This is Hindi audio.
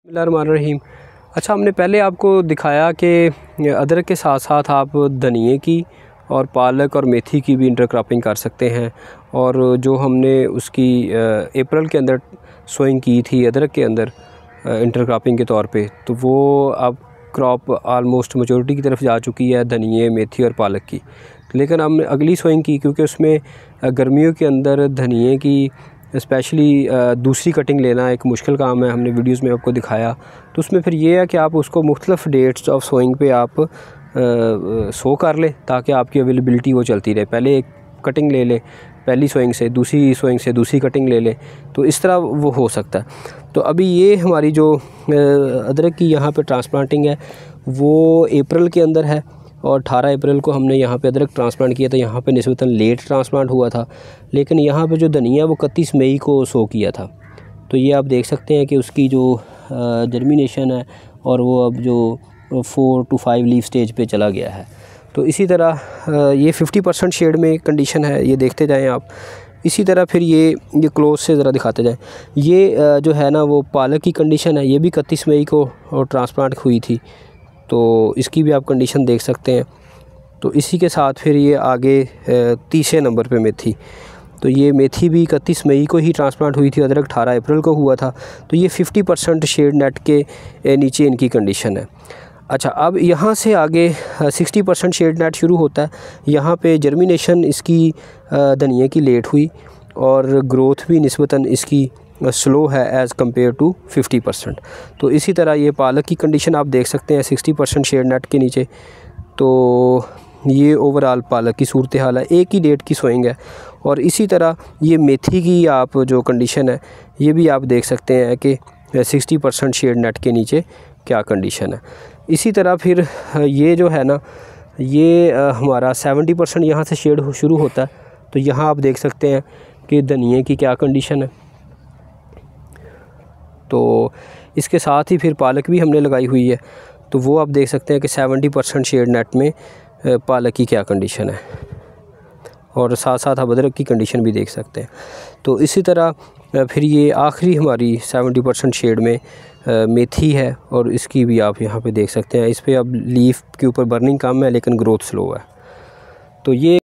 बिस्मिल्लाहिर्रहमानिर्रहीम। अच्छा, हमने पहले आपको दिखाया कि अदरक के साथ साथ आप धनिए की और पालक और मेथी की भी इंटरक्रॉपिंग कर सकते हैं। और जो हमने उसकी अप्रैल के अंदर सोइंग की थी अदरक के अंदर इंटरक्रॉपिंग के तौर पे, तो वो अब क्रॉप आलमोस्ट मेजॉरिटी की तरफ जा चुकी है धनिए, मेथी और पालक की। लेकिन हमने अगली सोइंग की, क्योंकि उसमें गर्मियों के अंदर धनिए की स्पेशली दूसरी कटिंग लेना एक मुश्किल काम है, हमने वीडियोस में आपको दिखाया। तो उसमें फिर ये है कि आप उसको मुख्तलिफ़ डेट्स ऑफ सोइंग पे आप सो कर लें, ताकि आपकी अवेलेबिलिटी वो चलती रहे। पहले एक कटिंग ले लें पहली सोइंग से, दूसरी सोइंग से दूसरी कटिंग ले लें, तो इस तरह वो हो सकता है। तो अभी ये हमारी जो अदरक की यहाँ पे ट्रांसप्लांटिंग है वो अप्रैल के अंदर है, और 18 अप्रैल को हमने यहाँ पे अदरक ट्रांसप्लांट किया था। यहाँ पे निस्बतन लेट ट्रांसप्लांट हुआ था, लेकिन यहाँ पे जो धनिया वो 31 मई को सो किया था। तो ये आप देख सकते हैं कि उसकी जो जर्मिनेशन है और वो अब जो 4 to 5 लीफ स्टेज पे चला गया है। तो इसी तरह ये 50% शेड में कंडीशन है, ये देखते जाएँ आप। इसी तरह फिर ये क्लोज से ज़रा दिखाते जाएँ। ये जो है ना वो पालक की कंडीशन है, ये भी 31 मई को ट्रांसप्लांट हुई थी, तो इसकी भी आप कंडीशन देख सकते हैं। तो इसी के साथ फिर ये आगे तीसरे नंबर पे मेथी। तो ये मेथी भी 31 मई को ही ट्रांसप्लांट हुई थी, अदरक 18 अप्रैल को हुआ था। तो ये 50% शेड नेट के नीचे इनकी कंडीशन है। अच्छा, अब यहाँ से आगे 60% शेड नेट शुरू होता है। यहाँ पे जर्मिनेशन इसकी धनिया की लेट हुई और ग्रोथ भी निस्बतन इसकी स्लो है एज़ कम्पेयर टू 50%। तो इसी तरह ये पालक की कंडीशन आप देख सकते हैं 60% शेड नेट के नीचे। तो ये ओवरऑल पालक की सूरत हाल है, एक ही डेट की सोइंग है। और इसी तरह ये मेथी की आप जो कंडीशन है ये भी आप देख सकते हैं कि 60% शेड नेट के नीचे क्या कंडीशन है। इसी तरह फिर ये जो है ना ये हमारा 70% यहाँ से शेड शुरू होता है। तो यहाँ आप देख सकते हैं कि धनिए की क्या कंडीशन है। तो इसके साथ ही फिर पालक भी हमने लगाई हुई है, तो वो आप देख सकते हैं कि 70% शेड नेट में पालक की क्या कंडीशन है, और साथ साथ आप अदरक की कंडीशन भी देख सकते हैं। तो इसी तरह फिर ये आखिरी हमारी 70% शेड में मेथी है, और इसकी भी आप यहाँ पे देख सकते हैं। इस पर अब लीफ के ऊपर बर्निंग कम है लेकिन ग्रोथ स्लो है। तो ये